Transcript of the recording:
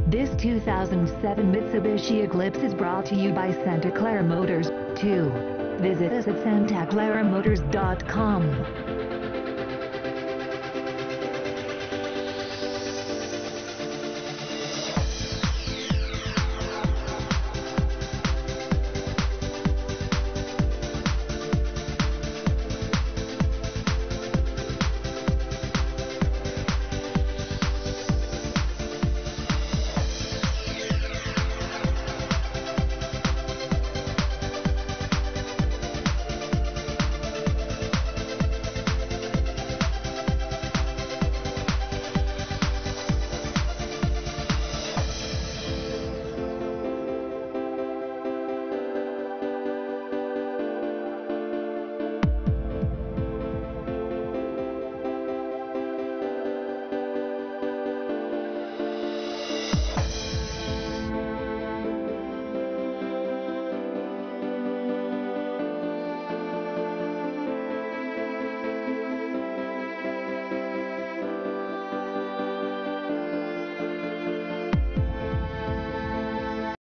This 2007 Mitsubishi Eclipse is brought to you by Santa Clara Motors, 2. Visit us at santaclaramotors.com.